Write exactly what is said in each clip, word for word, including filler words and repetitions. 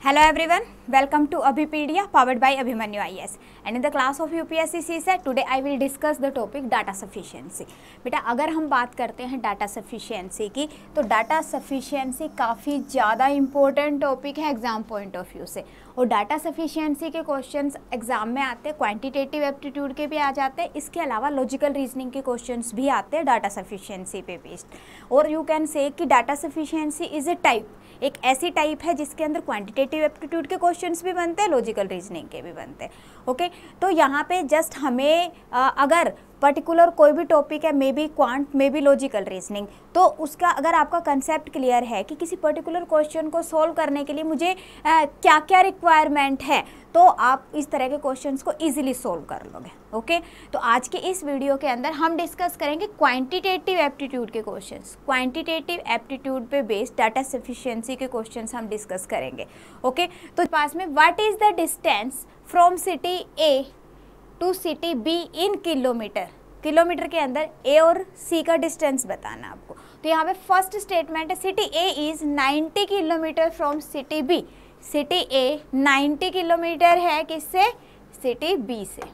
Hello everyone, welcome to Abhipedia powered by Abhimanyu I A S and in the class of U P S C C SET today I will discuss the topic data sufficiency। बेटा अगर हम बात करते हैं data sufficiency की तो data sufficiency काफ़ी ज़्यादा इम्पोर्टेंट टॉपिक है एग्जाम पॉइंट ऑफ व्यू से। और डाटा सफिशिएंसी के क्वेश्चंस एग्जाम में आते हैं, क्वांटिटेटिव एप्टीट्यूड के भी आ जाते हैं, इसके अलावा लॉजिकल रीजनिंग के क्वेश्चंस भी आते हैं डाटा सफिशिएंसी पे बेस्ड। और यू कैन से कि data sufficiency is a type, एक ऐसी टाइप है जिसके अंदर क्वांटिटेटिव एप्टीट्यूड के क्वेश्चंस भी बनते हैं, लॉजिकल रीजनिंग के भी बनते हैं। ओके, तो यहाँ पे जस्ट हमें आ, अगर पर्टिकुलर कोई भी टॉपिक है, maybe quant maybe logical reasoning, तो उसका अगर आपका कंसेप्ट क्लियर है कि किसी पर्टिकुलर क्वेश्चन को सॉल्व करने के लिए मुझे आ, क्या क्या रिक्वायरमेंट है, तो आप इस तरह के क्वेश्चंस को इजीली सॉल्व कर लोगे। ओके, तो आज के इस वीडियो के अंदर हम डिस्कस करेंगे क्वांटिटेटिव एप्टीट्यूड के क्वेश्चंस, क्वांटिटेटिव एप्टीट्यूड पे बेस्ड डाटा सफिशिएंसी के क्वेश्चंस हम डिस्कस करेंगे। ओके, तो पास में what is the distance from city A to city B in kilometre, kilometre के अंदर ए और सी का डिस्टेंस बताना आपको। तो यहाँ पे फर्स्ट स्टेटमेंट है city A is ninety kilometre from city B. City A ninety kilometre है किससे? सिटी बी से,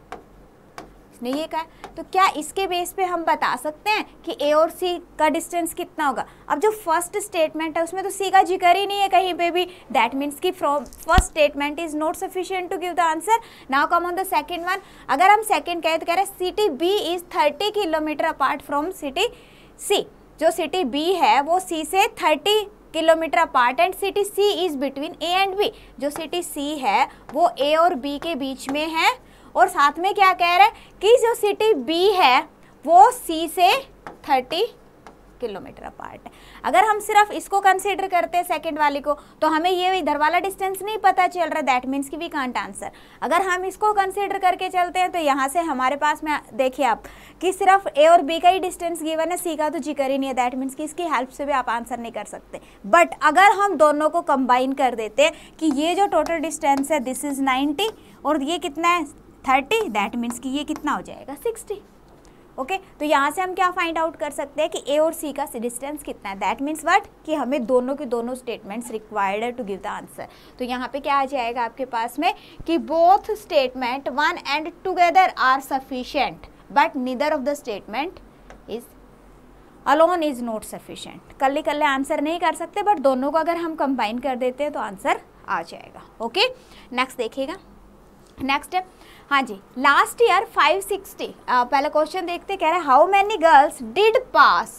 इसने ये कहा। तो क्या इसके बेस पे हम बता सकते हैं कि ए और सी का डिस्टेंस कितना होगा? अब जो फर्स्ट स्टेटमेंट है उसमें तो सी का जिक्र ही नहीं है कहीं पे भी, दैट मीन्स कि from first statement is not sufficient to give the answer. Now come on the second one. अगर हम सेकंड कहें तो कह रहे हैं city B is thirty kilometre apart from city C. जो सिटी बी है वो सी से thirty kilometre apart and city C is between A and B. जो सिटी सी है वो ए और बी के बीच में है। और साथ में क्या कह रहे हैं कि जो सिटी बी है वो सी से थर्टी किलोमीटर अपार्ट है। अगर हम सिर्फ इसको कंसीडर करते हैं सेकंड वाली को, तो हमें ये इधर वाला डिस्टेंस नहीं पता चल रहा, दैट मीन्स कि वी कांट आंसर। अगर हम इसको कंसीडर करके चलते हैं तो यहाँ से हमारे पास में देखिए आप कि सिर्फ ए और बी का ही डिस्टेंस गिवन है, सी का तो जिक्र ही नहीं है, दैट मीन्स कि इसकी हेल्प से भी आप आंसर नहीं कर सकते। बट अगर हम दोनों को कंबाइन कर देते हैं कि ये जो टोटल डिस्टेंस है दिस इज नाइन्टी और ये कितना है थर्टी, दैट मीन्स कि ये कितना हो जाएगा सिक्सटी। ओके, तो यहाँ से हम क्या फाइंड आउट कर सकते हैं कि ए और सी का डिस्टेंस कितना है। दैट मीन्स व्हाट कि हमें दोनों के दोनों स्टेटमेंट्स रिक्वायर्ड है टू गिव द आंसर। तो यहाँ पे क्या आ जाएगा आपके पास में कि both statement one and together are sufficient but neither of the statement is alone is not sufficient. कल्ले कल्ले आंसर नहीं कर सकते, बट दोनों को अगर हम कंबाइन कर देते हैं तो आंसर आ जाएगा। ओके, नेक्स्ट देखिएगा। नेक्स्ट है, हाँ जी, लास्ट ईयर फाइव सिक्सटी, पहले क्वेश्चन देखते, कह रहे हैं how many girls did pass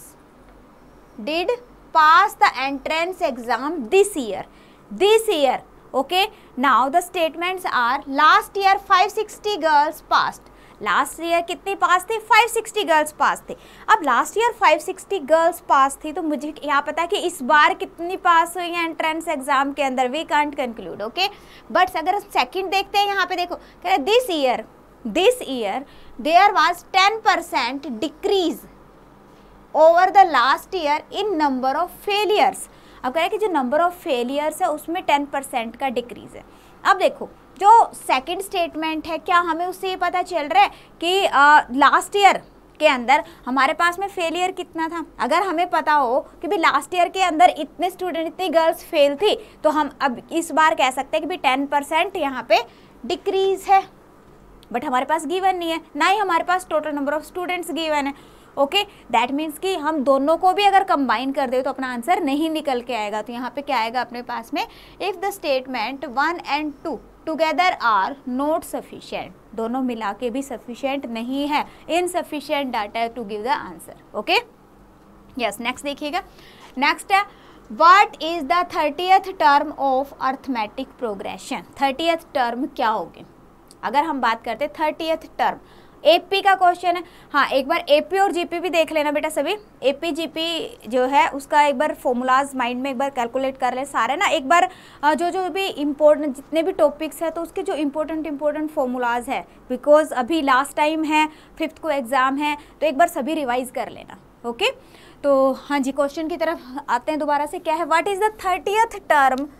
did pass the entrance exam this year this year okay, now the statements are last year five sixty girls passed. Last year कितनी pass थी? Five sixty girls pass थी। अब last year five sixty girls pass थी तो मुझे यहाँ पता है कि इस बार कितनी पास हुई है एंट्रेंस एग्जाम के अंदर, we can't conclude. Okay, but अगर सेकंड देखते हैं यहाँ पे देखो, कह रहे this year this year there was ten percent decrease over the last year in number of failures. अब कह रहे हैं कि जो नंबर ऑफ फेलियर्स है उसमें टेन परसेंट का डिक्रीज है। अब देखो जो सेकंड स्टेटमेंट है, क्या हमें उससे ये पता चल रहा है कि लास्ट ईयर के अंदर हमारे पास में फेलियर कितना था? अगर हमें पता हो कि भी लास्ट ईयर के अंदर इतने स्टूडेंट इतनी गर्ल्स फेल थी, तो हम अब इस बार कह सकते हैं कि भी टेन परसेंट यहाँ पे डिक्रीज है। बट हमारे पास गिवन नहीं है, ना ही हमारे पास total number of students given है। ओके, दैट मीन्स कि हम दोनों को भी अगर कंबाइन कर दे तो अपना आंसर नहीं निकल के आएगा। तो यहाँ पे क्या आएगा अपने पास में, if the statement one and two together are not sufficient, दोनों मिला के भी सफिशिएंट नहीं है, insufficient data to give the answer. Okay, yes, next देखिएगा। नेक्स्ट है what is the thirtieth term of arithmetic progression. Thirtieth term क्या होगी? अगर हम बात करते हैं थर्टियथ टर्म, एपी का क्वेश्चन है। हाँ, एक बार एपी और जीपी भी देख लेना बेटा सभी। एपी जीपी जो है उसका एक बार फॉर्मूलाज माइंड में एक बार कैलकुलेट कर ले सारे ना, एक बार जो जो भी इम्पोर्टेंट जितने भी टॉपिक्स है तो उसके जो इम्पोर्टेंट इम्पोर्टेंट फॉर्मूलाज है, बिकॉज अभी लास्ट टाइम है, फिफ्थ को एग्ज़ाम है, तो एक बार सभी रिवाइज कर लेना। ओके, तो हाँ जी, क्वेश्चन की तरफ आते हैं दोबारा से। क्या है, what is the thirtieth term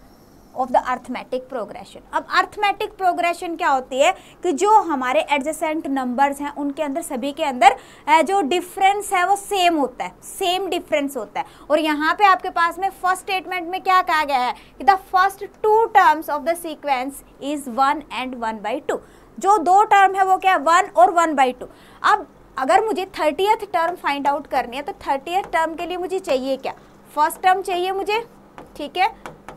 of the arithmetic progression. अब अर्थमेटिक प्रोग्रेशन क्या होती है कि जो हमारे एडजेसेंट नंबर्स हैं उनके अंदर सभी के अंदर जो डिफरेंस है वो सेम होता है, सेम डिफरेंस होता है। और यहाँ पे आपके पास में फर्स्ट स्टेटमेंट में क्या कहा गया है कि the first two terms of the sequence is one and one by two. जो दो टर्म है वो क्या है, वन और वन बाई टू। अब अगर मुझे थर्टियथ टर्म फाइंड आउट करनी है तो थर्टियथ टर्म के लिए मुझे चाहिए क्या, फर्स्ट टर्म चाहिए मुझे, ठीक है,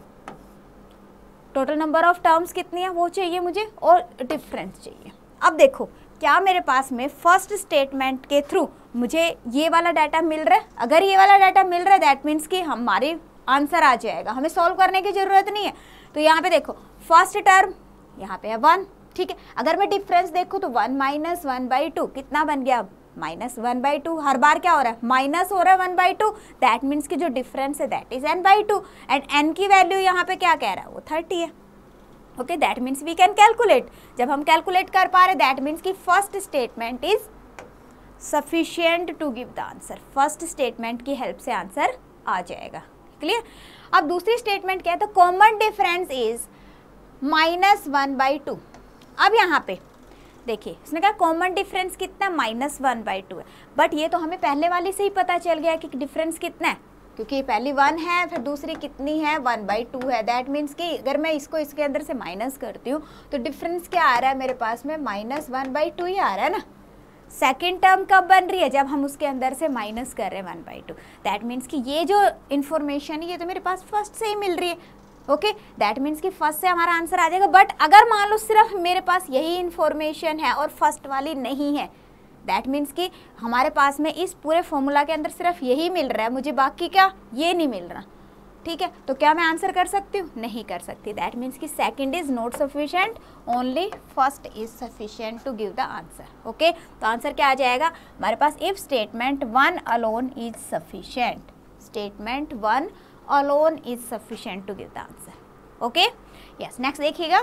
टोटल नंबर ऑफ टर्म्स कितनी है वो चाहिए मुझे, और डिफरेंस चाहिए। अब देखो क्या मेरे पास में फर्स्ट स्टेटमेंट के थ्रू मुझे ये वाला डाटा मिल रहा है। अगर ये वाला डाटा मिल रहा है दैट मीन्स कि हमारे आंसर आ जाएगा, हमें सॉल्व करने की ज़रूरत नहीं है। तो यहाँ पे देखो फर्स्ट टर्म यहाँ पे है वन, ठीक है। अगर मैं डिफरेंस देखूँ तो one minus one by two कितना बन गया, माइनस वन बाई टू। हर बार क्या हो रहा है, माइनस हो रहा है one by two, that means कि जो डिफरेंस है that is n by two, and n की वैल्यू यहाँ पे क्या कह रहा है, वो थर्टी है। Okay, that means we can calculate. जब हम कैलकुलेट कर पा रहे दैट मीन्स कि first statement is sufficient to give the answer. First statement की हेल्प से आंसर आ जाएगा, क्लियर। अब दूसरी स्टेटमेंट क्या है, तो common difference is minus one by two. अब यहाँ पे देखिए उसने कहा कॉमन डिफरेंस कितना, माइनस वन बाई टू है, बट ये तो हमें पहले वाली से ही पता चल गया कि डिफरेंस कितना है, क्योंकि पहली वन है फिर दूसरी कितनी है, वन बाई टू है। दैट मीन्स कि अगर मैं इसको इसके अंदर से माइनस करती हूँ तो डिफरेंस क्या आ रहा है मेरे पास में, माइनस वन बाई टू ही आ रहा है ना। सेकेंड टर्म कब बन रही है, जब हम उसके अंदर से माइनस कर रहे हैं one by two. That means कि ये जो इन्फॉर्मेशन है ये तो मेरे पास फर्स्ट से ही मिल रही है। ओके, दैट मीन्स कि फर्स्ट से हमारा आंसर आ जाएगा। बट अगर मान लो सिर्फ मेरे पास यही इन्फॉर्मेशन है और फर्स्ट वाली नहीं है, दैट मीन्स कि हमारे पास में इस पूरे फॉर्मूला के अंदर सिर्फ यही मिल रहा है, मुझे बाकी क्या ये नहीं मिल रहा, ठीक है। तो क्या मैं आंसर कर सकती हूँ, नहीं कर सकती। दैट मीन्स कि second is not sufficient, only first is sufficient to give the answer. Okay, तो आंसर क्या आ जाएगा हमारे पास, if statement one alone is sufficient, statement one alone is sufficient to give the answer. Okay, yes. Next देखिएगा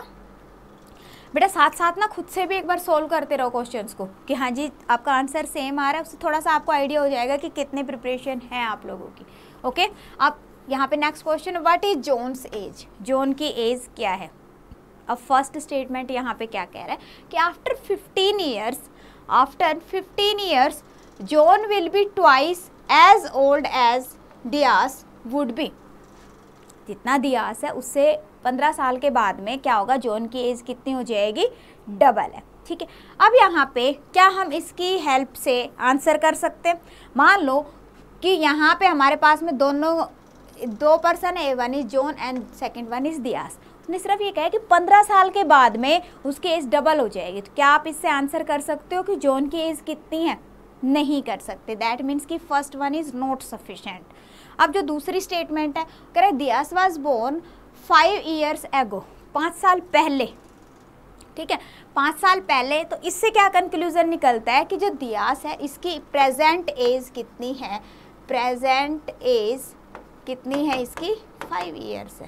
बेटा, साथ साथ ना खुद से भी एक बार सोल्व करते रहो क्वेश्चंस को कि हाँ जी आपका आंसर सेम आ रहा है, उससे थोड़ा सा आपको आइडिया हो जाएगा कि कितने प्रिपरेशन है आप लोगों की। ओके, आप यहाँ पे next question, what is John's age, John की एज क्या है। अब फर्स्ट स्टेटमेंट यहाँ पे क्या कह रहा है कि after fifteen years, after fifteen years John will be twice as old as Dias would be. जितना डियास है उससे पंद्रह साल के बाद में क्या होगा, जॉन की एज कितनी हो जाएगी, डबल है, ठीक है। अब यहाँ पे क्या हम इसकी हेल्प से आंसर कर सकते हैं। मान लो कि यहाँ पे हमारे पास में दोनों दो पर्सन है, one is John and second one is Dias. उसने सिर्फ ये कहा है कि पंद्रह साल के बाद में उसकी एज डबल हो जाएगी। तो क्या आप इससे आंसर कर सकते हो कि जॉन की एज कितनी है, नहीं कर सकते। दैट मीन्स कि first one is not sufficient. अब जो दूसरी स्टेटमेंट है, कह रहे Dias was born five years ago, पाँच साल पहले, ठीक है, पाँच साल पहले। तो इससे क्या कंक्लूजन निकलता है कि जो दियास है इसकी प्रेजेंट एज कितनी है, प्रेजेंट एज कितनी है इसकी, फाइव ईयर्स है।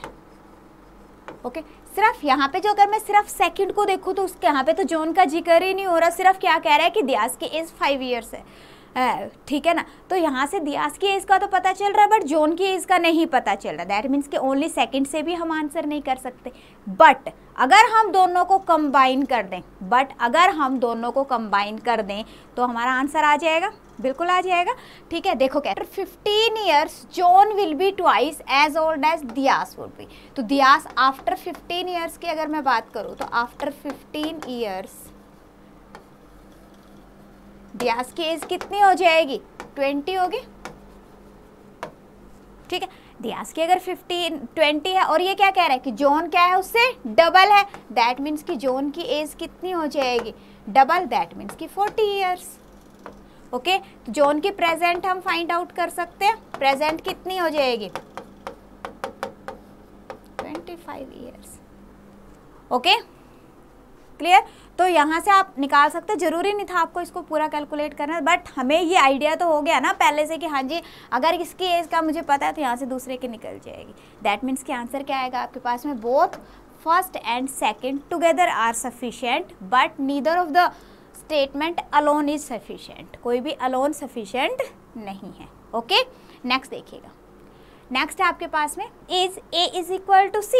ओके, सिर्फ यहाँ पे जो अगर मैं सिर्फ सेकंड को देखूँ तो उसके यहाँ पे तो जॉन का जिक्र ही नहीं हो रहा, सिर्फ क्या कह रहा है कि दियास की एज फाइव ईयर्स है, ठीक है ना। तो यहाँ से दियास की एज का तो पता चल रहा है बट जॉन की एज का नहीं पता चल रहा। दैट मीन्स कि ओनली सेकंड से भी हम आंसर नहीं कर सकते। बट अगर हम दोनों को कंबाइन कर दें, बट अगर हम दोनों को कंबाइन कर दें तो हमारा आंसर आ जाएगा, बिल्कुल आ जाएगा, ठीक है। देखो क्या, fifteen years John will be twice as old as Dias would be. तो दियास आफ्टर फिफ्टीन ईयर्स की अगर मैं बात करूँ तो आफ्टर फिफ्टीन ईयर्स दियास की एज कितनी हो जाएगी, ट्वेंटी होगी, ठीक है। दियास की अगर फिफ्टीन ट्वेंटी है और ये क्या कह रहा है कि जॉन क्या है उससे डबल है, दैट मीन्स कि जॉन की एज कितनी हो जाएगी, डबल, दैट मीन्स कि फोर्टी ईयर्स। ओके, तो जॉन की प्रेजेंट हम फाइंड आउट कर सकते हैं, प्रेजेंट कितनी हो जाएगी, twenty five years. Okay, clear. तो यहाँ से आप निकाल सकते हैं, जरूरी नहीं था आपको इसको पूरा कैलकुलेट करना, बट हमें ये आइडिया तो हो गया ना पहले से कि हाँ जी अगर इसकी एज का मुझे पता है तो यहाँ से दूसरे की निकल जाएगी। दैट मीन्स कि आंसर क्या आएगा आपके पास में, both first and second together are sufficient but neither of the statement alone is sufficient. कोई भी अलोन सफिशिएंट नहीं है। ओके, नेक्स्ट देखिएगा। नेक्स्ट है आपके पास में is A is equal to C.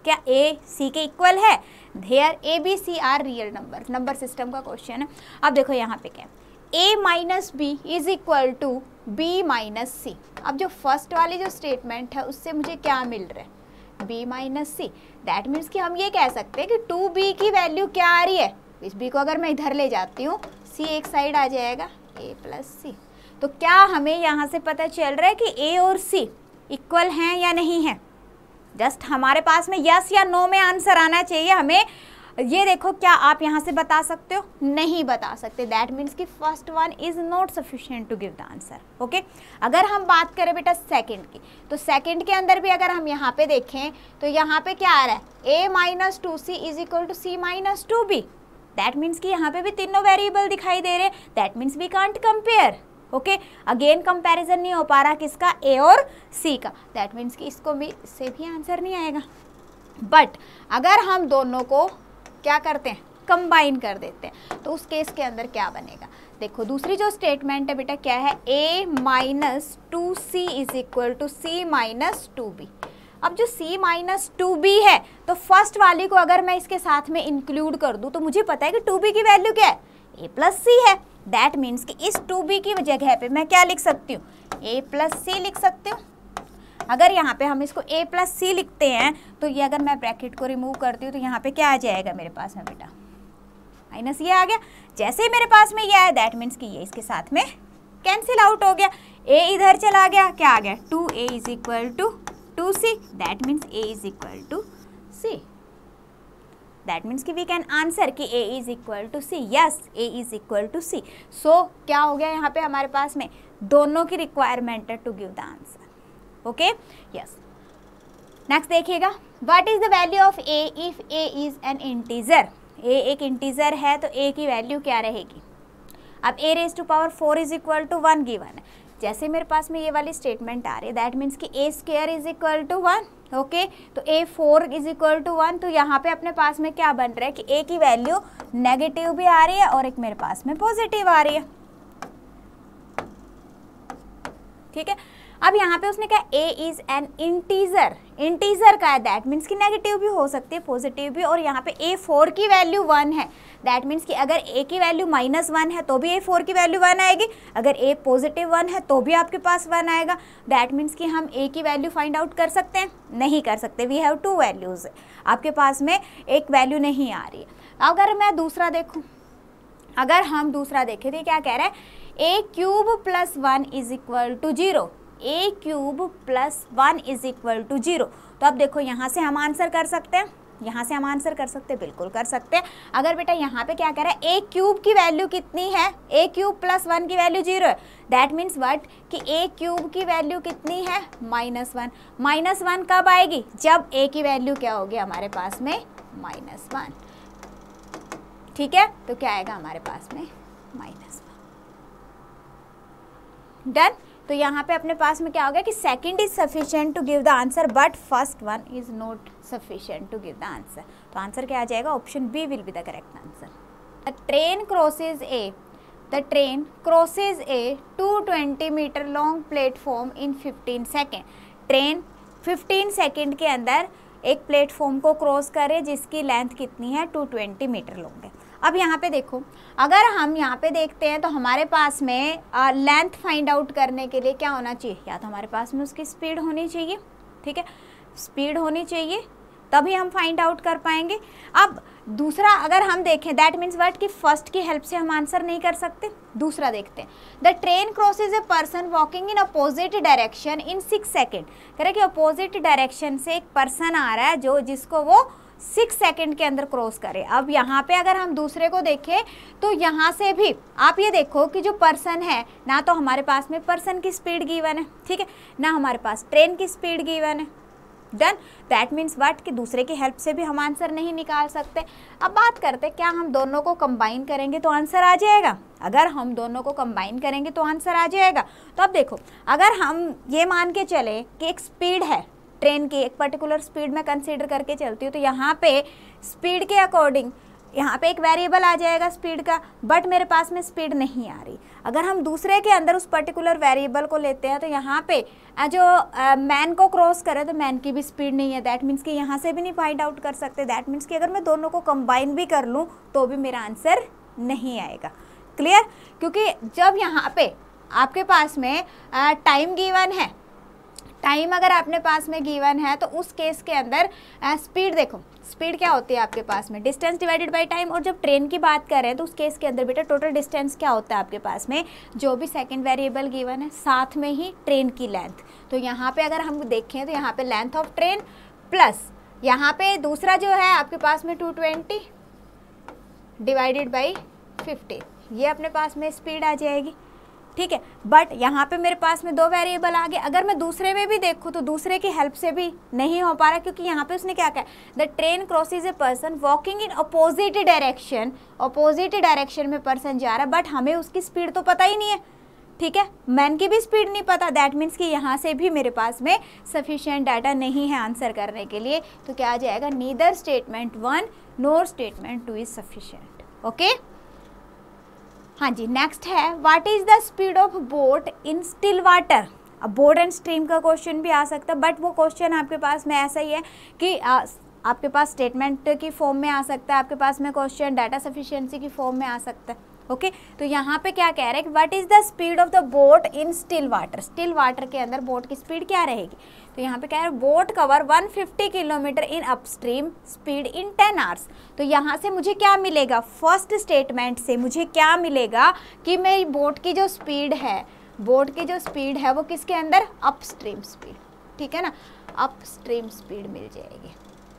क्या ए सी के इक्वल है? There A B C are real number, number system का क्वेश्चन है। अब देखो यहाँ पे क्या है, A minus B is equal to B minus C. अब जो फर्स्ट वाली जो स्टेटमेंट है उससे मुझे क्या मिल रहा है? B minus C. That means कि हम ये कह सकते हैं कि टू बी की वैल्यू क्या आ रही है? इस बी को अगर मैं इधर ले जाती हूँ, सी एक साइड आ जाएगा, ए प्लस सी। तो क्या हमें यहाँ से पता चल रहा है कि ए और सी इक्वल हैं या नहीं है? जस्ट हमारे पास में यस या नो में आंसर आना चाहिए हमें। ये देखो, क्या आप यहाँ से बता सकते हो? नहीं बता सकते। दैट मीन्स कि first one is not sufficient to give the answer. Okay, अगर हम बात करें बेटा सेकंड की, तो सेकंड के अंदर भी अगर हम यहाँ पे देखें तो यहाँ पे क्या आ रहा है? A minus two C is equal to C minus two B. That means कि यहाँ पे भी तीनों वेरिएबल दिखाई दे रहे हैं। That means we can't compare. Okay, again comparison नहीं हो पा रहा किसका? ए और सी का। दैट मीन्स कि इसको भी, इससे भी आंसर नहीं आएगा। बट अगर हम दोनों को क्या करते हैं? कंबाइन कर देते हैं, तो उस केस के अंदर क्या बनेगा? देखो, दूसरी जो स्टेटमेंट है बेटा क्या है? A minus two C is equal to C minus two B. अब जो c माइनस टू बी है, तो फर्स्ट वाली को अगर मैं इसके साथ में इंक्लूड कर दूं तो मुझे पता है कि टू बी की वैल्यू क्या है? a प्लस सी है। दैट मीन्स कि इस टू बी की जगह पे मैं क्या लिख सकती हूँ? a प्लस सी लिख सकती हूँ। अगर यहाँ पे हम इसको a प्लस सी लिखते हैं तो ये अगर मैं ब्रैकेट को रिमूव करती हूँ तो यहाँ पे क्या आ जाएगा मेरे पास में बेटा? माइनस ये आ गया। जैसे मेरे पास में ये आया, दैट मीन्स कि ये इसके साथ में कैंसिल आउट हो गया। a इधर चला गया, क्या आ गया? Two A is equal to two C. That means a is equal to C. That means कि वी कैन आंसर कि a is equal to C. Yes, a is equal to C. So क्या हो गया यहाँ पे हमारे पास में? दोनों की रिक्वायरमेंट है to give the answer. Okay, yes. Next देखिएगा, what is the value of a if a is an integer. a एक इंटीजर है तो a की वैल्यू क्या रहेगी? अब a raise to power four is equal to one given है। जैसे मेरे पास में ये वाली स्टेटमेंट आ रही है, दैट मीन्स कि a square is equal to one. Okay, तो a four is equal to one. तो यहाँ पे अपने पास में क्या बन रहा है कि a की वैल्यू नेगेटिव भी आ रही है और एक मेरे पास में पॉजिटिव आ रही है। ठीक है, अब यहाँ पे उसने कहा a is an integer. Integer का है, दैट मीन्स कि नेगेटिव भी हो सकती है, पॉजिटिव भी। और यहाँ पे a फोर की वैल्यू वन है। दैट मीन्स कि अगर a की वैल्यू माइनस वन है तो भी a फोर की वैल्यू वन आएगी। अगर a पॉजिटिव वन है तो भी आपके पास वन आएगा। दैट मीन्स कि हम a की वैल्यू फाइंड आउट कर सकते हैं? नहीं कर सकते। We have two values. आपके पास में एक वैल्यू नहीं आ रही है। अगर मैं दूसरा देखूँ, अगर हम दूसरा देखें तो क्या कह रहा है? a cube plus one is equal to zero. A cube plus one is equal to zero. तो अब देखो, यहाँ से हम आंसर कर सकते हैं, यहाँ से हम आंसर कर सकते हैं, बिल्कुल कर सकते हैं। अगर बेटा यहाँ पे क्या कह रहा है? ए क्यूब की वैल्यू कितनी है? ए क्यूब प्लस वन की वैल्यू जीरो है। दैट मीन्स व्हाट कि ए क्यूब की वैल्यू कितनी है? Minus one. माइनस वन कब आएगी? जब ए की वैल्यू क्या होगी हमारे पास में? Minus one. ठीक है, तो क्या आएगा हमारे पास में? Minus one. डन। तो यहाँ पे अपने पास में क्या हो गया कि second is sufficient to give the answer but first one is not sufficient to give the answer. तो आंसर क्या आ जाएगा? Option B will be the correct answer. The train crosses a the train crosses a two twenty metre long platform in fifteen second. Train fifteen second के अंदर एक platform को cross करे जिसकी लेंथ कितनी है? टू ट्वेंटी मीटर लॉन्ग है। अब यहाँ पे देखो, अगर हम यहाँ पे देखते हैं तो हमारे पास में लेंथ फाइंड आउट करने के लिए क्या होना चाहिए? या तो हमारे पास में उसकी स्पीड होनी चाहिए। ठीक है, स्पीड होनी चाहिए, तभी हम फाइंड आउट कर पाएंगे। अब दूसरा अगर हम देखें, दैट मीन्स व्हाट कि फर्स्ट की हेल्प से हम आंसर नहीं कर सकते। दूसरा देखते हैं, the train crosses a person walking in opposite direction in six second. कह रहे कि अपोजिट डायरेक्शन से एक पर्सन आ रहा है जो जिसको वो सिक्स सेकेंड के अंदर क्रॉस करे। अब यहाँ पे अगर हम दूसरे को देखें तो यहाँ से भी आप ये देखो कि जो पर्सन है, ना तो हमारे पास में पर्सन की स्पीड गिवन है, ठीक है, ना हमारे पास ट्रेन की स्पीड गिवन है। डन। दैट मीन्स व्हाट कि दूसरे की हेल्प से भी हम आंसर नहीं निकाल सकते। अब बात करते क्या हम दोनों को कंबाइन करेंगे तो आंसर आ जाएगा? अगर हम दोनों को कंबाइन करेंगे तो आंसर आ जाएगा। तो अब देखो, अगर हम ये मान के चले कि एक स्पीड है ट्रेन की, एक पर्टिकुलर स्पीड में कंसीडर करके चलती हूँ, तो यहाँ पे स्पीड के अकॉर्डिंग यहाँ पे एक वेरिएबल आ जाएगा स्पीड का, बट मेरे पास में स्पीड नहीं आ रही। अगर हम दूसरे के अंदर उस पर्टिकुलर वेरिएबल को लेते हैं तो यहाँ पे जो मैन को क्रॉस करे तो मैन की भी स्पीड नहीं है, दैट मीन्स कि यहाँ से भी नहीं फाइंड आउट कर सकते। दैट मीन्स कि अगर मैं दोनों को कंबाइन भी कर लूँ तो भी मेरा आंसर नहीं आएगा। क्लियर? क्योंकि जब यहाँ पे आपके पास में टाइम गिवन है, टाइम अगर अपने पास में गिवन है तो उस केस के अंदर स्पीड, देखो स्पीड क्या होती है आपके पास में, डिस्टेंस डिवाइडेड बाय टाइम। और जब ट्रेन की बात कर रहे हैं तो उस केस के अंदर बेटा टोटल डिस्टेंस क्या होता है आपके पास में, जो भी सेकंड वेरिएबल गिवन है साथ में ही ट्रेन की लेंथ। तो यहाँ पे अगर हम देखें तो यहाँ पे लेंथ ऑफ ट्रेन प्लस यहाँ पे दूसरा जो है आपके पास में two twenty divided by fifty, ये अपने पास में स्पीड आ जाएगी। ठीक है, बट यहाँ पे मेरे पास में दो वेरिएबल आ गए। अगर मैं दूसरे में भी देखूँ तो दूसरे की हेल्प से भी नहीं हो पा रहा, क्योंकि यहाँ पे उसने क्या कहा, the train crosses a person walking in opposite direction, opposite direction में पर्सन जा रहा है, बट हमें उसकी स्पीड तो पता ही नहीं है। ठीक है, मैन की भी स्पीड नहीं पता, दैट मीन्स कि यहाँ से भी मेरे पास में सफिशिएंट डाटा नहीं है आंसर करने के लिए। तो क्या आ जाएगा, neither statement one nor statement two is sufficient. Okay, हाँ जी, नेक्स्ट है what is the speed of boat in still water. अब बोट एंड स्ट्रीम का क्वेश्चन भी आ सकता है, बट वो क्वेश्चन आपके पास में ऐसा ही है कि आ, आपके पास स्टेटमेंट की फॉर्म में आ सकता है, आपके पास में क्वेश्चन डाटा सफिशिएंसी की फॉर्म में आ सकता है। Okay okay? तो यहाँ पे क्या कह रहे हैं, what is the speed of the boat in still water, still water के अंदर बोट की स्पीड क्या रहेगी। तो यहाँ पे कह रहे हैं boat cover one fifty kilometre in upstream speed in ten hours. तो यहाँ से मुझे क्या मिलेगा, फर्स्ट स्टेटमेंट से मुझे क्या मिलेगा कि मेरी बोट की जो स्पीड है, बोट की जो स्पीड है वो किसके अंदर, अपस्ट्रीम स्पीड। ठीक है ना, अपस्ट्रीम स्पीड मिल जाएगी।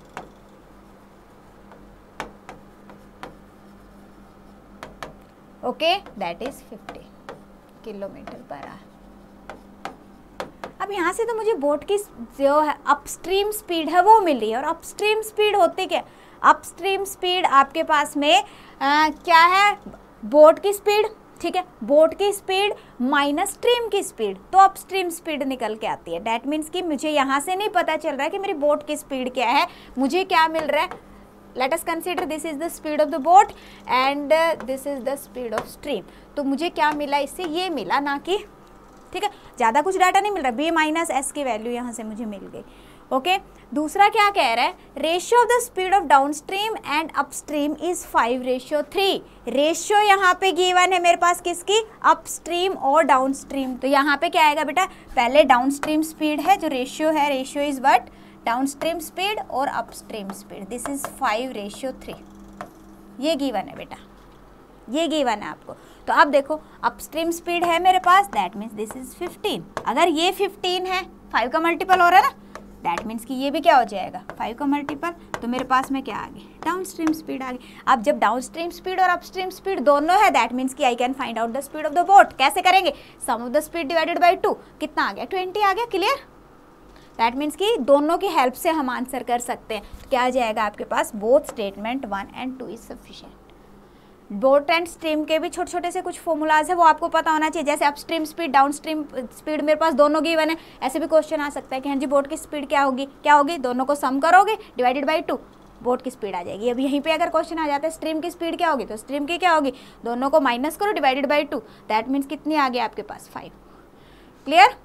Okay, that is fifty kilometre per hour. अब यहाँ से तो मुझे बोट की जो है अपस्ट्रीम स्पीड है वो मिल रही है, और अपस्ट्रीम स्पीड होती क्या, अपस्ट्रीम स्पीड आपके पास में आ, क्या है, बोट की स्पीड। ठीक है, बोट की स्पीड माइनस स्ट्रीम की स्पीड, तो अपस्ट्रीम स्पीड निकल के आती है। दैट मीन्स कि मुझे यहाँ से नहीं पता चल रहा है कि मेरी बोट की स्पीड क्या है, मुझे क्या मिल रहा है, let us consider this is the speed of the boat and uh, this is the speed of stream। तो मुझे क्या मिला इससे, ये मिला, ना कि, ठीक है, ज़्यादा कुछ डाटा नहीं मिल रहा, b माइनस एस की वैल्यू यहाँ से मुझे मिल गई। ओके, दूसरा क्या कह रहा है, ratio of the speed of down stream and upstream is five ratio three. Ratio यहाँ पे गिवन है मेरे पास किसकी, अपस्ट्रीम और डाउन स्ट्रीम। तो यहाँ पे क्या आएगा बेटा, पहले डाउन स्ट्रीम स्पीड है जो रेशियो है, ratio is what, downstream speed और upstream speed, this is five ratio three, ये गिवन है बेटा, ये गिवन है आपको। तो अब देखो अपस्ट्रीम स्पीड है मेरे पास, that means this is fifteen. अगर ये फिफ्टीन है, फाइव का मल्टीपल हो रहा है ना, दैट मीन्स कि ये भी क्या हो जाएगा, फाइव का मल्टीपल। तो मेरे पास में क्या आ गया, डाउनस्ट्रीम स्पीड आ गई। अब जब डाउनस्ट्रीम स्पीड और अपस्ट्रीम स्पीड दोनों है, दैट मीन्स कि I can find out the speed of the boat. कैसे करेंगे, sum of the speed divided by two, कितना आ गया, ट्वेंटी आ गया। क्लियर, दैट मीन्स कि दोनों की हेल्प से हम आंसर कर सकते हैं। क्या आ जाएगा आपके पास, both statement one and two is sufficient. Boat and stream के भी छोटे छोटे से कुछ फॉर्मूलाज है, वो आपको पता होना चाहिए। जैसे upstream speed, down stream speed मेरे पास दोनों गिवन है, ऐसे भी क्वेश्चन आ सकता है कि हाँ जी बोट की स्पीड क्या होगी, क्या होगी, दोनों को सम करोगे डिवाइडेड बाई टू, बोट की स्पीड आ जाएगी। अब यहीं पे अगर क्वेश्चन आ जाता है स्ट्रीम की स्पीड क्या होगी, तो स्ट्रीम की क्या होगी, दोनों को माइनस करो divided by two, that means कितनी आ गया आपके पास, फाइव। क्लियर,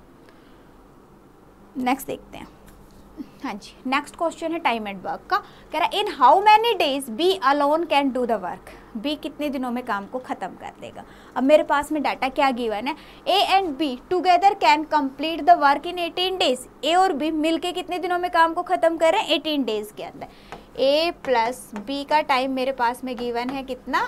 नेक्स्ट देखते हैं। हाँ जी, नेक्स्ट क्वेश्चन है टाइम एंड वर्क का। कह रहा है in how many days B alone can do the work, B कितने दिनों में काम को खत्म कर देगा। अब मेरे पास में डाटा क्या गिवन है, A and B together can complete the work in eighteen days. A और बी मिलके कितने दिनों में काम को खत्म कर रहे हैं, एटीन डेज के अंदर। ए प्लस बी का टाइम मेरे पास में गिवन है कितना,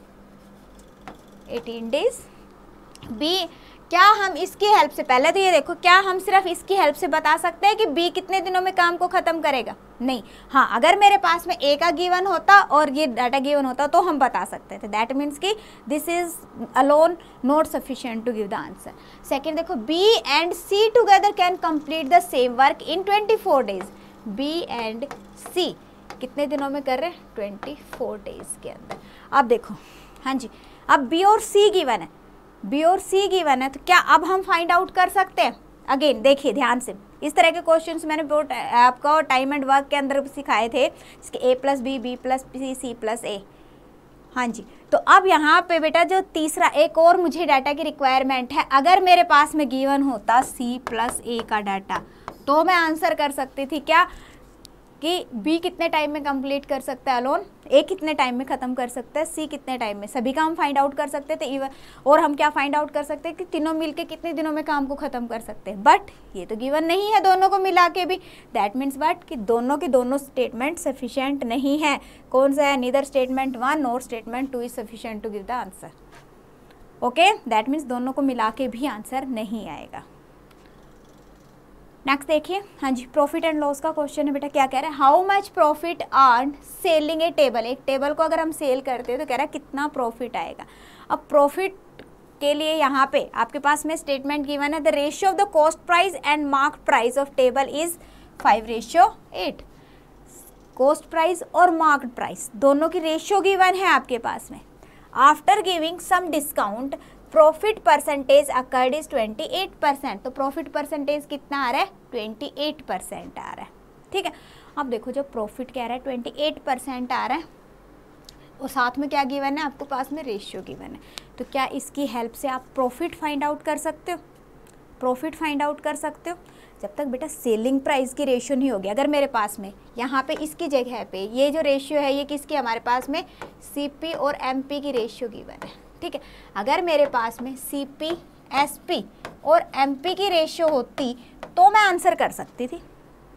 एटीन डेज। बी, क्या हम इसकी हेल्प से, पहले तो ये देखो, क्या हम सिर्फ इसकी हेल्प से बता सकते हैं कि बी कितने दिनों में काम को खत्म करेगा, नहीं। हाँ, अगर मेरे पास में ए का गिवन होता और ये डाटा गिवन होता तो हम बता सकते थे। दैट मीन्स कि this is alone not sufficient to give the answer. Second देखो, B and C together can complete the same work in twenty four days. B and C कितने दिनों में कर रहे हैं, ट्वेंटी फोर डेज के अंदर। अब देखो, हाँ जी, अब बी और सी गिवन है, बी और सी गिवन है, तो क्या अब हम फाइंड आउट कर सकते हैं। अगेन देखिए ध्यान से, इस तरह के क्वेश्चंस मैंने आपको टाइम एंड वर्क के अंदर सिखाए थे, जिसके A plus B, B plus C, C plus A, हाँ जी, तो अब यहाँ पे बेटा जो तीसरा एक और मुझे डाटा की रिक्वायरमेंट है, अगर मेरे पास में गिवन होता सी प्लस ए का डाटा तो मैं आंसर कर सकती थी क्या कि बी कितने टाइम में कंप्लीट कर सकता है अलोन, ए कितने टाइम में ख़त्म कर सकता है, सी कितने टाइम में, सभी का हम फाइंड आउट कर सकते थे इवन, और हम क्या फाइंड आउट कर सकते हैं कि तीनों मिलके कितने दिनों में काम को ख़त्म कर सकते हैं। बट ये तो गिवन नहीं है दोनों को मिला के भी, दैट मीन्स बट कि दोनों के दोनों स्टेटमेंट सफिशिएंट नहीं है। कौन सा है? नीदर स्टेटमेंट वन और statement two is sufficient to give the answer. Okay, that means दोनों को मिला के भी आंसर नहीं आएगा। नेक्स्ट देखिए, हाँ जी, प्रॉफिट एंड लॉस का क्वेश्चन है बेटा। क्या कह रहा है? How much profit earn selling a table. एक टेबल को अगर हम सेल करते हैं तो कह रहा है कितना प्रॉफिट आएगा। अब प्रॉफिट के लिए यहाँ पे आपके पास में स्टेटमेंट गिवन है, the ratio of the cost price and mark price of table is five ratio eight. Cost price और मार्क्ड प्राइस दोनों की रेशियो गिवन है आपके पास में। After giving some discount profit percentage occurred is twenty eight percent. तो profit percentage कितना आ रहा है? ट्वेंटी एट परसेंट आ रहा है। ठीक है, अब देखो जब प्रॉफिट कह रहा है ट्वेंटी एट परसेंट आ रहा है और साथ में क्या गिवन है आपको पास में? रेशियो गिवन है। तो क्या इसकी हेल्प से आप प्रॉफिट फाइंड आउट कर सकते हो? प्रॉफिट फाइंड आउट कर सकते हो जब तक बेटा सेलिंग प्राइस की रेशियो नहीं होगी। अगर मेरे पास में यहाँ पे इसकी जगह पे ये जो रेशियो है ये किसकी? हमारे पास में सीपी और एमपी की रेशियो गिवन है। ठीक है, अगर मेरे पास में सीपी, एसपी और एमपी की रेशियो होती तो मैं आंसर कर सकती थी,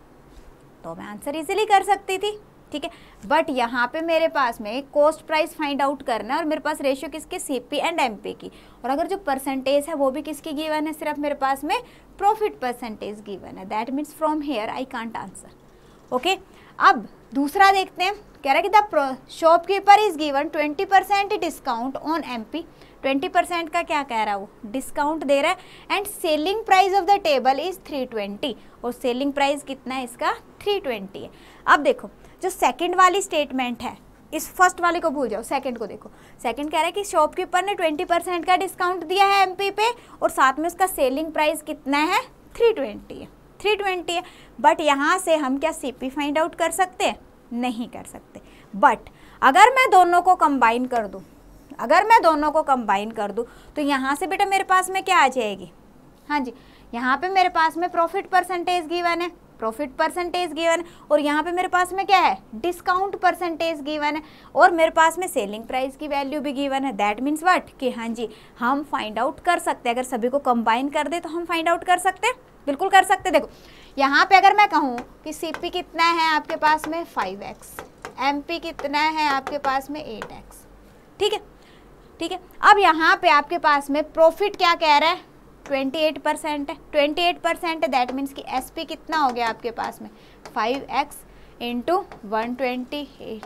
तो मैं आंसर इजीली कर सकती थी। ठीक है, बट यहाँ पे मेरे पास में कॉस्ट प्राइस फाइंड आउट करना है और मेरे पास रेशियो किसके? सीपी एंड एमपी की, और अगर जो परसेंटेज है वो भी किसकी गिवन है? सिर्फ मेरे पास में प्रॉफिट परसेंटेज गिवन है। That means from here I can't answer. Okay, अब दूसरा देखते हैं। कह रहा है कि the shopkeeper is given twenty percent discount on MP. Twenty percent का क्या कह रहा है? वो डिस्काउंट दे रहा है and selling price of the table is three twenty. और सेलिंग प्राइस कितना है इसका? थ्री ट्वेंटी है। अब देखो जो सेकंड वाली स्टेटमेंट है, इस फर्स्ट वाले को भूल जाओ, सेकंड को देखो। सेकंड कह रहा है कि शॉपकीपर ने ट्वेंटी परसेंट का डिस्काउंट दिया है एमपी पे और साथ में उसका सेलिंग प्राइस कितना है? थ्री ट्वेंटी है। थ्री ट्वेंटी है, बट यहाँ से हम क्या सीपी फाइंड आउट कर सकते हैं? नहीं कर सकते। बट अगर मैं दोनों को कंबाइन कर दूं, अगर मैं दोनों को कंबाइन कर दूं तो यहाँ से बेटा मेरे पास में क्या आ जाएगी? हाँ जी, यहाँ पे मेरे पास में प्रॉफिट परसेंटेज गिवन है, प्रॉफिट परसेंटेज गिवन है, और यहाँ पे मेरे पास में क्या है? डिस्काउंट परसेंटेज गिवन है, और मेरे पास में सेलिंग प्राइस की वैल्यू भी गिवन है। दैट मीन्स व्हाट कि हाँ जी हम फाइंड आउट कर सकते हैं। अगर सभी को कंबाइन कर दे तो हम फाइंड आउट कर सकते हैं, बिल्कुल कर सकते हैं। देखो यहाँ पे अगर मैं कहूँ कि सीपी कितना है आपके पास में? फाइव एक्स, एमपी कितना है आपके पास में? Eight x. ठीक है, ठीक है, अब यहाँ पे आपके पास में प्रॉफिट क्या कह रहा है? ट्वेंटी एट परसेंट है। ट्वेंटी एट परसेंट है, दैट मीन्स कि एसपी कितना हो गया आपके पास में? Five x into one twenty eight,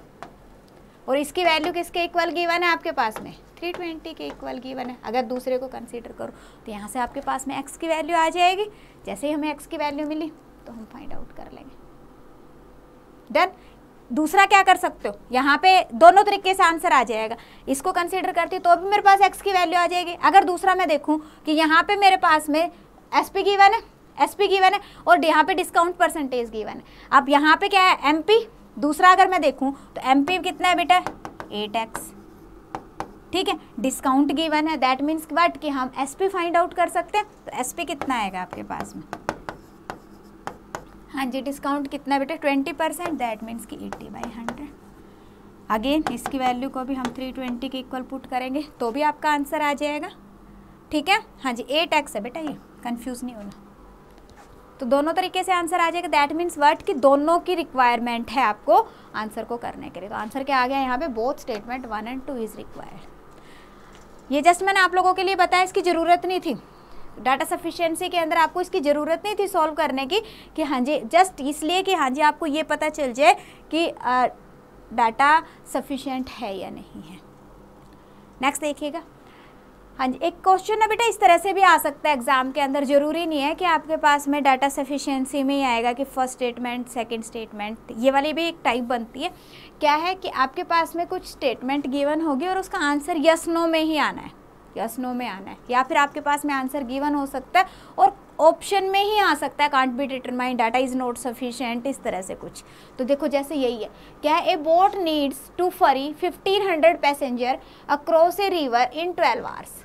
और इसकी वैल्यू किसके इक्वल गिवन है आपके पास में? थ्री ट्वेंटी के इक्वल गिवन है। अगर दूसरे को कंसीडर करो तो यहाँ से आपके पास में x की वैल्यू आ जाएगी। जैसे ही हमें x की वैल्यू मिली तो हम फाइंड आउट कर लेंगे। डन। दूसरा क्या कर सकते हो? यहाँ पे दोनों तरीके से आंसर आ जाएगा। इसको कंसीडर करती तो भी मेरे पास x की वैल्यू आ जाएगी। अगर दूसरा मैं देखूँ कि यहाँ पे मेरे पास में एस पी गिवन है, एस पी गिवन है और यहाँ पे डिस्काउंट परसेंटेज गिवन है। अब यहाँ पे क्या है? M P. दूसरा अगर मैं देखूँ तो एम पी कितना है बेटा? Eight x. ठीक है, डिस्काउंट गिवन है, दैट मीन्स व्हाट कि हम एसपी फाइंड आउट कर सकते हैं। तो एसपी कितना आएगा आपके पास में? हाँ जी, डिस्काउंट कितना बेटा? ट्वेंटी परसेंट, दैट मीन्स कि एट्टी बाई हंड्रेड। अगेन इसकी वैल्यू को भी हम थ्री ट्वेंटी के इक्वल पुट करेंगे तो भी आपका आंसर आ जाएगा। ठीक है, हाँ जी, एट एक्स है बेटा, ये कंफ्यूज नहीं होना। तो दोनों तरीके से आंसर आ जाएगा। दैट मीन्स व्हाट कि दोनों की रिक्वायरमेंट है आपको आंसर को करने के लिए। तो आंसर क्या आ गया यहाँ पे? Both statement one and two is required. ये जस्ट मैंने आप लोगों के लिए बताया, इसकी ज़रूरत नहीं थी। डाटा सफिशिएंसी के अंदर आपको इसकी ज़रूरत नहीं थी सॉल्व करने की कि हाँ जी, जस्ट इसलिए कि हाँ जी आपको ये पता चल जाए कि डाटा सफिशिएंट है या नहीं है। नेक्स्ट देखिएगा। हाँ जी, एक क्वेश्चन है बेटा इस तरह से भी आ सकता है एग्जाम के अंदर। ज़रूरी नहीं है कि आपके पास में डाटा सफिशिएंसी में ही आएगा कि फर्स्ट स्टेटमेंट, सेकंड स्टेटमेंट, ये वाली भी एक टाइप बनती है। क्या है कि आपके पास में कुछ स्टेटमेंट गिवन होगी और उसका आंसर यस नो में ही आना है, यस नो में आना है, या फिर आपके पास में आंसर गिवन हो सकता है और ऑप्शन में ही आ सकता है, can't be determine, data is not sufficient, इस तरह से कुछ। तो देखो जैसे यही है, क्या है, a boat needs to ferry fifteen hundred passenger across a river in twelve hours.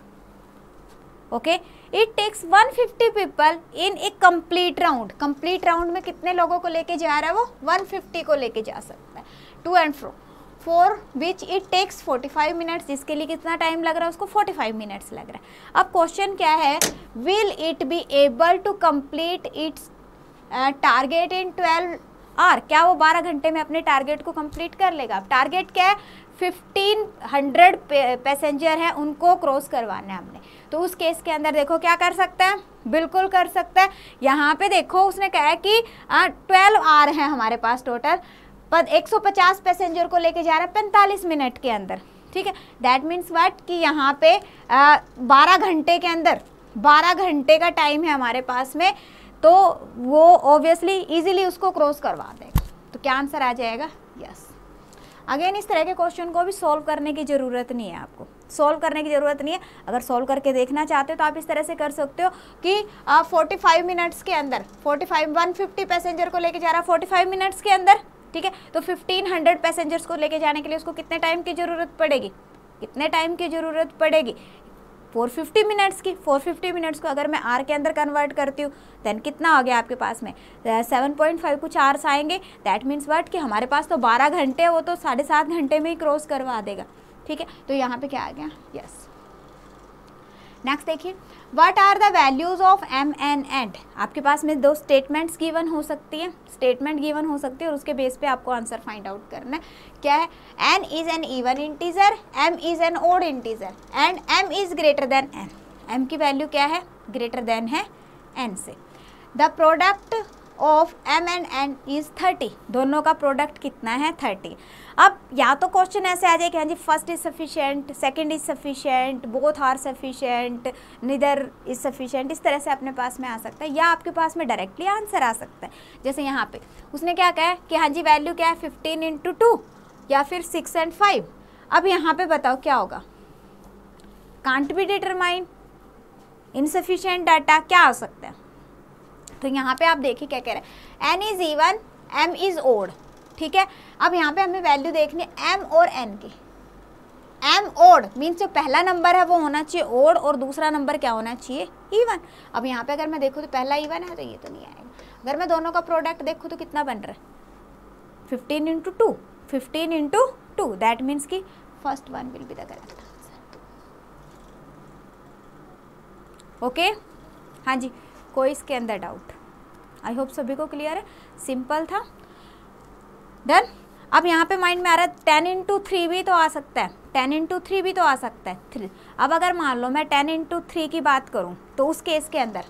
Okay, it takes one fifty people in a complete round. Complete round में कितने लोगों को लेके जा रहा है वो, वन फिफ्टी को लेके जा सकता है, to and fro, for which it takes forty five minutes, जिसके लिए कितना टाइम लग रहा है उसको, फोर्टी फाइव मिनट्स लग रहा है। अब क्वेश्चन क्या है, will it be able to complete its target in twelve hour, क्या वो बारह घंटे में अपने टारगेट को कंप्लीट कर लेगा। अब टारगेट क्या है, फिफ्टीन हंड्रेड पैसेंजर है, उनको क्रॉस करवाना है हमने। तो उस केस के अंदर देखो क्या कर सकता है, बिल्कुल कर सकता है। यहाँ पे देखो उसने कहा है कि ट्वेल्व आवर है हमारे पास टोटल, पर एक सौ पचास पैसेंजर को लेके जा रहा है पैंतालीस मिनट के अंदर, ठीक है। दैट मीन्स व्हाट कि यहाँ पे बारह घंटे के अंदर, बारह घंटे का टाइम है हमारे पास में, तो वो ऑब्वियसली इजीली उसको क्रॉस करवा देगा। तो क्या आंसर आ जाएगा, यस। अगेन इस तरह के क्वेश्चन को भी सॉल्व करने की ज़रूरत नहीं है, आपको सॉल्व करने की ज़रूरत नहीं है। अगर सॉल्व करके देखना चाहते हो तो आप इस तरह से कर सकते हो कि फोर्टी फाइव मिनट्स के अंदर, forty five one fifty passenger को लेके जा रहा है फोर्टी फाइव मिनट्स के अंदर, ठीक है। तो फिफ्टीन हंड्रेड पैसेंजर्स को लेके जाने के लिए उसको कितने टाइम की ज़रूरत पड़ेगी, कितने टाइम की ज़रूरत पड़ेगी, फोर फिफ्टी मिनट्स की। फोर फिफ्टी मिनट्स को अगर मैं आर के अंदर कन्वर्ट करती हूँ देन कितना आ गया आपके पास में, सेवन पॉइंट फाइव कुछ आवर्स आएंगे। दैट मीन्स व्हाट कि हमारे पास तो बारह घंटे, वो तो साढ़े सात घंटे में ही क्रॉस करवा देगा, ठीक है। तो यहाँ पे क्या आ गया, यस। नेक्स्ट देखिए, what are the values of M N and. आपके पास में दो स्टेटमेंट्स गिवन हो सकती है, स्टेटमेंट गिवन हो सकती है और उसके बेस पे आपको आंसर फाइंड आउट करना है। क्या है, N is an even integer, M is an odd integer and M is greater than N. M की वैल्यू क्या है, ग्रेटर देन है एन से। The product of M and N is thirty, दोनों का प्रोडक्ट कितना है, थर्टी। अब या तो क्वेश्चन ऐसे आ जाए कि हाँ जी first is sufficient, second is sufficient, both are sufficient, neither is sufficient, इस तरह से अपने पास में आ सकता है, या आपके पास में डायरेक्टली आंसर आ सकता है। जैसे यहाँ पे उसने क्या कहा है कि हाँ जी वैल्यू क्या है, फिफ्टीन इंटू टू या फिर सिक्स एंड फाइव। अब यहाँ पे बताओ क्या होगा, can't be determine, insufficient data, क्या हो सकता है। तो यहाँ पे आप देखिए क्या कह रहे हैं, N is even, M is odd, ठीक है। अब यहाँ पे हमें वैल्यू देखनी है एम और एन की। एम ओड मीन्स जो पहला नंबर है वो होना चाहिए ओड और दूसरा नंबर क्या होना चाहिए, इवन। अब यहाँ पे अगर मैं देखूँ तो पहला इवन है तो ये तो नहीं आएगा। अगर मैं दोनों का प्रोडक्ट देखूँ तो कितना बन रहा है, fifteen into two, fifteen into two, that means की first one will be the correct answer. Okay, हाँ जी, कोई इसके अंदर डाउट, आई होप सभी को क्लियर है, सिंपल था, डन। अब यहाँ पे माइंड में आ रहा है टेन इंटू थ्री भी तो आ सकता है, टेन इंटू थ्री भी तो आ सकता है, थ्री। अब अगर मान लो मैं टेन इंटू थ्री की बात करूँ तो उस केस के अंदर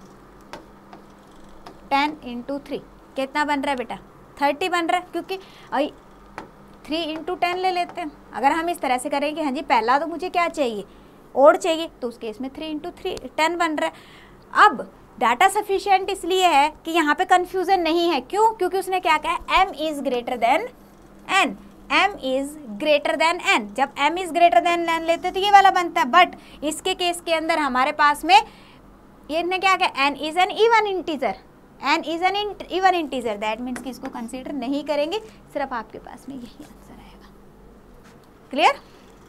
टेन इंटू थ्री कितना बन रहा है बेटा, थर्टी बन रहा है, क्योंकि थ्री इंटू टेन ले लेते हैं। अगर हम इस तरह से करें कि हाँ जी पहला तो मुझे क्या चाहिए, ओड चाहिए, तो उस केस में थ्री इंटू थ्री टेन बन रहा है। अब डाटा सफिशिएंट इसलिए है कि यहाँ पे कंफ्यूजन नहीं है, क्यों, क्योंकि उसने क्या कहा है, m is greater than n, m is greater than n। जब m is greater than n लेते तो ये वाला बनता है, बट इसके केस के अंदर हमारे पास में ये ने क्या कहा, n is an even integer, n is an even integer, that means कि इसको कंसीडर नहीं करेंगे, सिर्फ आपके पास में यही आंसर आएगा। क्लियर।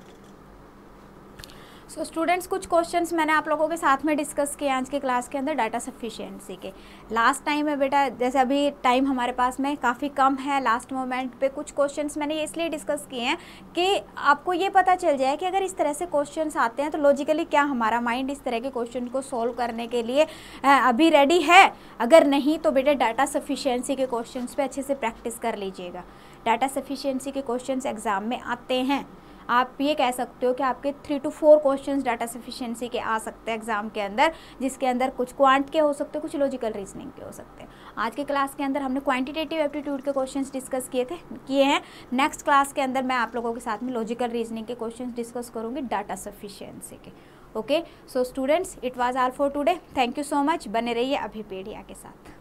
सो स्टूडेंट्स, कुछ क्वेश्चंस मैंने आप लोगों के साथ में डिस्कस किए आज के क्लास के अंदर डाटा सफिशिएंसी के। लास्ट टाइम है बेटा, जैसे अभी टाइम हमारे पास में काफ़ी कम है, लास्ट मोमेंट पे कुछ क्वेश्चंस मैंने ये इसलिए डिस्कस किए हैं कि आपको ये पता चल जाए कि अगर इस तरह से क्वेश्चंस आते हैं तो लॉजिकली क्या हमारा माइंड इस तरह के क्वेश्चन को सॉल्व करने के लिए अभी रेडी है। अगर नहीं तो बेटा डाटा सफिशिएंसी के क्वेश्चन पर अच्छे से प्रैक्टिस कर लीजिएगा। डाटा सफिशिएंसी के क्वेश्चन एग्जाम में आते हैं, आप ये कह सकते हो कि आपके three two four questions data sufficiency के आ सकते हैं एग्जाम के अंदर, जिसके अंदर कुछ क्वांट के हो सकते हैं, कुछ लॉजिकल रीजनिंग के हो सकते हैं। आज के क्लास के अंदर हमने क्वांटिटेटिव एप्टीट्यूड के क्वेश्चंस डिस्कस किए थे किए हैं नेक्स्ट क्लास के अंदर मैं आप लोगों के साथ में लॉजिकल रीजनिंग के क्वेश्चंस डिस्कस करूँगी डाटा सफिशिएंसी के। Okay, so students, it was all for today. Thank you so much, बने रहिए अभिपीडिया के साथ।